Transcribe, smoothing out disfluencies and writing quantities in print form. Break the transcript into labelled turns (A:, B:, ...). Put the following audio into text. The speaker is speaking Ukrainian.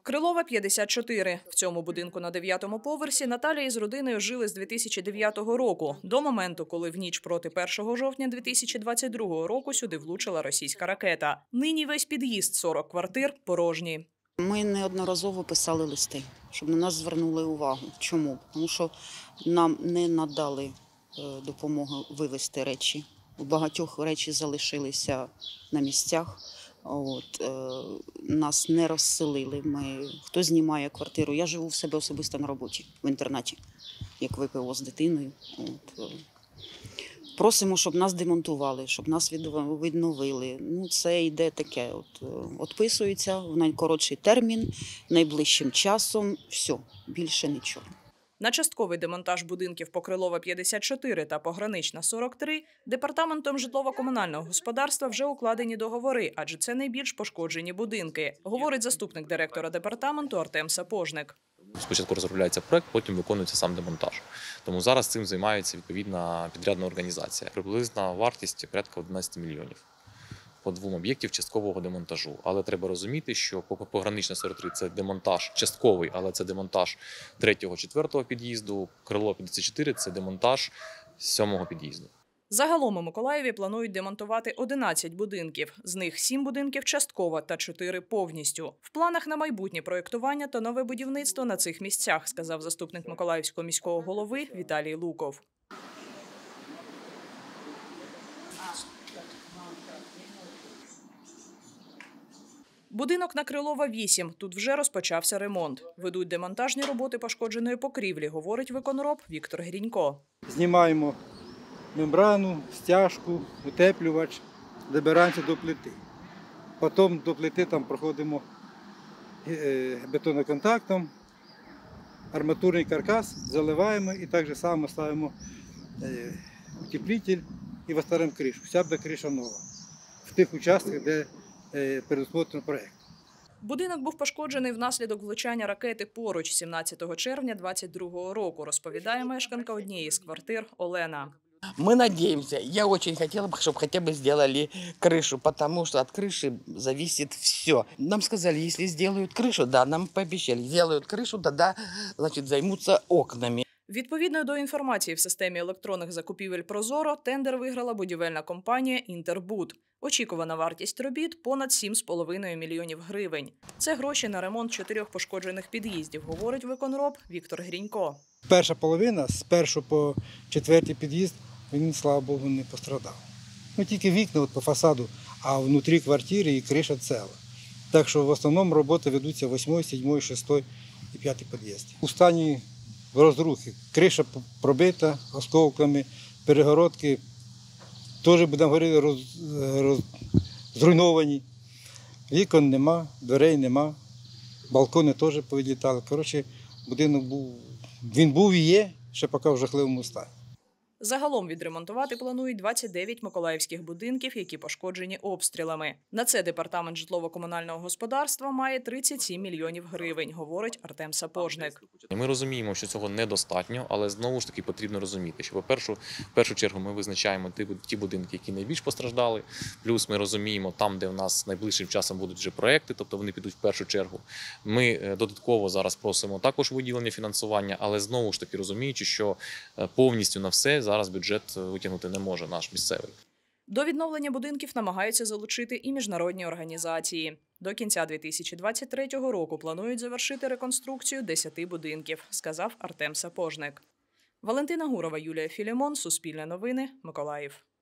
A: Крилова, 54. В цьому будинку на 9-му поверсі Наталія із родиною жили з 2009 року, до моменту, коли в ніч проти 1 жовтня 2022 року сюди влучила російська ракета. Нині весь під'їзд, 40 квартир, порожні.
B: Ми неодноразово писали листи, щоб на нас звернули увагу. Чому? Тому що нам не надали допомогу вивезти речі. У багатьох речі залишилися на місцях. Нас не розселили. Хто знімає квартиру? Я живу в себе особисто на роботі, в інтернаті, як ВПО з дитиною. Просимо, щоб нас демонтували, щоб нас відновили. Це йде таке, відписується в найкоротший термін, найближчим часом, все, більше нічого.
A: На частковий демонтаж будинків по Крилова, 54 та Погранична, 43 департаментом житлово-комунального господарства вже укладені договори, адже це найбільш пошкоджені будинки, говорить заступник директора департаменту Артем Сапожник.
C: Спочатку розробляється проект, потім виконується сам демонтаж. Тому зараз цим займається відповідна підрядна організація. Приблизна вартість порядка 11 мільйонів по двом об'єктів часткового демонтажу. Але треба розуміти, що Погранична 43 – це демонтаж частковий, але це демонтаж 3-4 під'їзду, Крилова 54 – це демонтаж 7-го під'їзду.
A: Загалом у Миколаєві планують демонтувати 11 будинків. З них 7 будинків частково та 4 повністю. В планах на майбутнє проєктування та нове будівництво на цих місцях, сказав заступник Миколаївського міського голови Віталій Луков. Будинок на Крилова, 8. Тут вже розпочався ремонт. Ведуть демонтажні роботи пошкодженої покрівлі, говорить виконроб Віктор Грінько.
D: Знімаємо мембрану, стяжку, утеплювач, добираємося до плити. Потім до плити там проходимо бетоноконтактом, арматурний каркас, заливаємо і так же само ставимо утеплитель і виставляємо кришу. Вся буде криша нова в тих участках, де передусмотрено проєкт.
A: Будинок був пошкоджений внаслідок влучання ракети поруч 17 червня 2022 року, розповідає мешканка однієї з квартир Олена.
E: Мы надеемся, я очень хотела бы, чтобы хотя бы сделали крышу, потому что от крыши зависит все. Нам сказали, если сделают крышу, да, нам пообещали, сделают крышу, тогда, значит, займутся окнами.
A: Відповідно до інформації в системі електронних закупівель «Прозоро», тендер виграла будівельна компанія «Інтербуд». Очікувана вартість робіт – понад 7,5 мільйонів гривень. Це гроші на ремонт 4 пошкоджених під'їздів, говорить виконроб Віктор Грінько.
D: Перша половина, з 1 по 4 під'їзд, він, слава Богу, не пострадав. Тільки вікна по фасаду, а внутрі квартири і криша ціла. Так що в основному роботи ведуться 8, 7, 6 і 5 під'їзд. У стані розрухи. Криша пробита осколками, перегородки теж, будемо говорити, зруйновані. Вікон нема, дверей нема, балкони теж повилітали. Коротше, будинок був і є, ще поки в жахливому стані.
A: Загалом відремонтувати планують 29 миколаївських будинків, які пошкоджені обстрілами. На це департамент житлово-комунального господарства має 37 мільйонів гривень, говорить Артем Сапожник.
C: Ми розуміємо, що цього недостатньо, але знову ж таки потрібно розуміти, що в першу чергу ми визначаємо ті будинки, які найбільш постраждали, плюс ми розуміємо там, де в нас найближчим часом будуть вже проекти, тобто вони підуть в першу чергу. Ми додатково зараз просимо також виділення фінансування, але знову ж таки розуміючи, що повністю на все зараз бюджет витягнути не може наш місцевий.
A: До відновлення будинків намагаються залучити і міжнародні організації. До кінця 2023 року планують завершити реконструкцію 10 будинків, сказав Артем Сапожник. Валентина Гурова, Юлія Філімон, Суспільне новини, Миколаїв.